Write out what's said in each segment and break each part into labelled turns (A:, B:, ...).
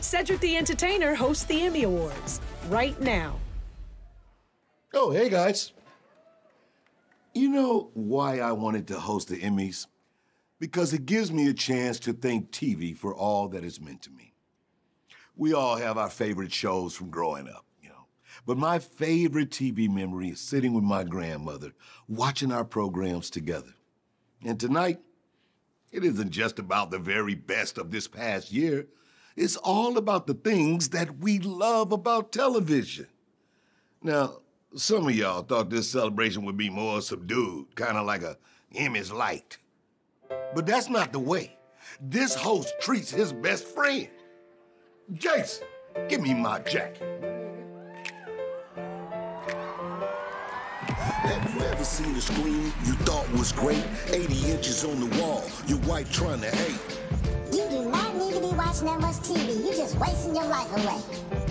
A: Cedric the Entertainer hosts the Emmy Awards right now.
B: Oh, hey, guys. You know why I wanted to host the Emmys? Because it gives me a chance to thank TV for all that it's meant to me. We all have our favorite shows from growing up, you know. But my favorite TV memory is sitting with my grandmother, watching our programs together. And tonight, it isn't just about the very best of this past year. It's all about the things that we love about television. Now, some of y'all thought this celebration would be more subdued, kind of like a Emmys Light. But that's not the way. This host treats his best friend. Jason, give me my jacket.
C: Have you ever seen a screen you thought was great? 80 inches on the wall, your wife trying to hate.
D: You do not need to be watching that much TV. You're just wasting your life away.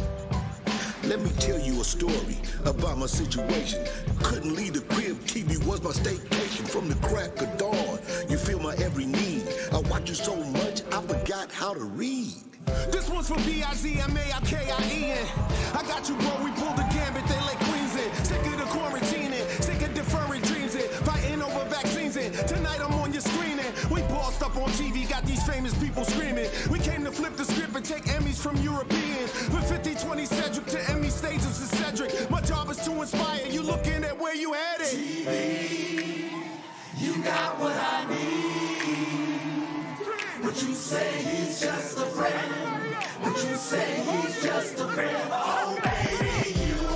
C: Let me tell you a story about my situation. Couldn't leave the crib, TV was my staycation. From the crack of dawn, you feel my every need. I watch you so much, I forgot how to read.
E: This one's for B-I-Z-M-A-R-K-I-E-N. I got you, bro, we pulled the gambit, they let Queens in. Sick of the quarantining, sick of deferring dreams in. Fighting over vaccines in. Tonight I'm on your screen and we bossed up on TV, got these famous people screaming. We came to flip the script and take Emmys from Europeans. From 50-20 Cedric to Emmy stages to Cedric. My job is to inspire you, looking at where you headed.
F: TV, you got what I need. But you say he's just a friend. But you say he's just a friend. Oh, baby,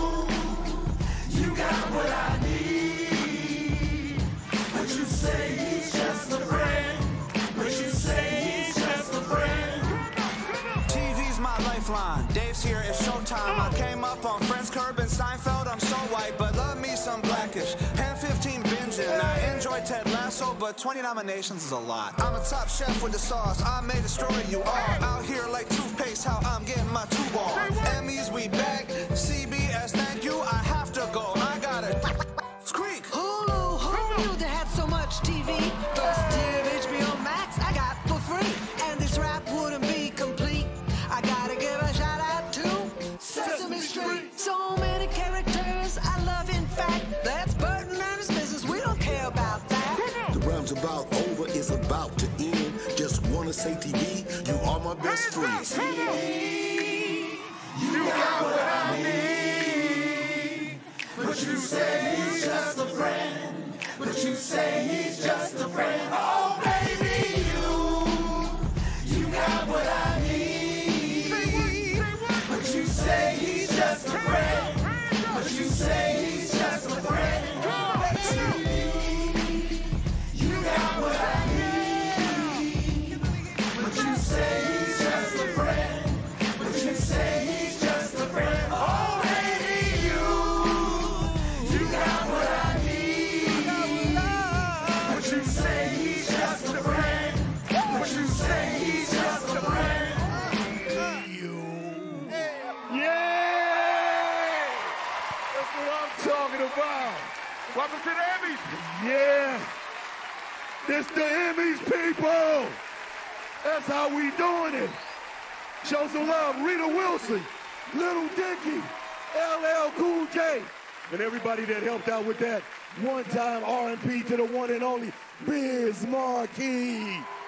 F: you got what I need. But you say he's just a friend. But you say he's just a friend.
G: TV's my lifeline. Dave's here, it's showtime. I came up on Friends, Curb, and Seinfeld. I'm so white, but love me some Blackish. Hand 15 binging. I enjoy Ted Lasso, but 20 nominations is a lot. I'm a top chef with the sauce. I may destroy you all. Out here like toothpaste, how I'm getting my two ball. Emmys, we back. CBS, thank you. I have to go. I gotta squeak.
H: Hulu, who knew they had so much TV? First year of HBO Max, I got for free. And this rap wouldn't be complete. I gotta give a shout out to Sesame Street. So many characters I love, in fact. That's Burton and his business, we don't care about that.
C: The rhyme's about over, is about to end. Just wanna say TV, you are my best friend.
F: TV, you got what I need. But you say he's just a friend. But you say he's just a friend. Oh, baby, you got what I need. But you say he's just a friend. But you say he's just a friend. You got what I need. But you say he's just a friend. But you say he's just a friend. Oh, baby, you got what I need. But you say he's just a friend. But you say he's just a friend.
I: Yeah! That's what I'm talking about. Welcome to the Emmys. Yeah. It's the Emmys, people. That's how we doing it. Show some love. Rita Wilson, Little Dicky, LL Cool J, and everybody that helped out with that one-time R&B to the one and only Biz Markie.